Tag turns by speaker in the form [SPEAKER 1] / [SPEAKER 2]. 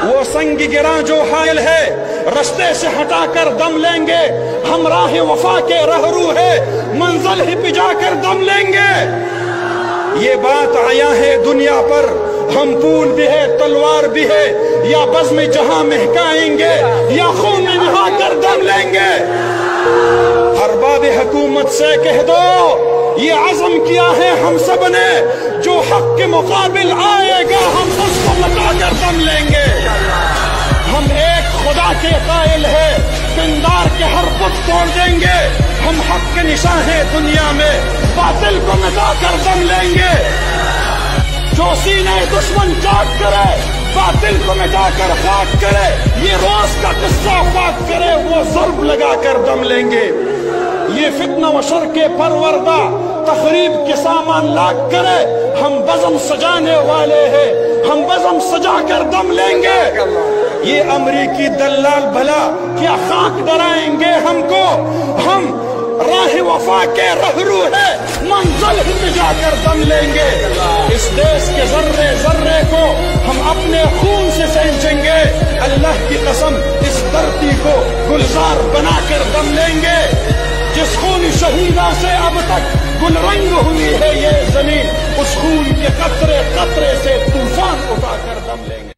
[SPEAKER 1] وہ سنگ گراں جو حائل ہے رستے سے ہٹا کر دم لیں گے. ہم راہ وفا کے رہرو ہے منزل ہی پہ جا کر دم لیں گے. یہ بات آیا ہے دنیا پر ہم پھول بھی ہے تلوار بھی ہے یا بزم جہاں مہکائیں گے یا خون میں نہا کر دم لیں گے. ارباب حکومت سے کہہ دو یہ عزم کیا ہے ہم سب نے جو حق کے مقابل آئے گا ہم اس کو مٹا کر دم لیں گے. ہم ایک خدا کے قائل ہیں پندار کے ہر بت توڑ دیں گے. ہم حق کے نشاں ہیں دنیا میں باطل کو مٹا کر دم لیں گے. جو سینے دشمن چاک کرے باطل کو مٹا کر خاک کرے یہ روز کا قصہ پاک کرے وہ ضرب لگا کر دم لیں گے. یہ فتنہ و شر کے پروردہ تخریب کے سامان لاکھ کرے ہم بزم سجانے والے ہیں ہم بزم سجا کر دم لیں گے. یہ امریکی دلال بھلا کیا خاک ڈرائیں گے ہم کو. ہم راہ وفا کے رہرو ہے منزل ہی پہ جا کر دم لیں گے. اس دیش کے ذرے ذرے کو ہم اپنے خون سے سینچیں گے. اللہ کی قسم اس دھرتی کو گلزار بنا کر دم لیں گے. جس خون شہیدہ سے اب تک گل رنگ ہوئی ہے یہ زمین اس خون کے قطرے قطرے سے طوفان اٹھا کر دم لیں گے.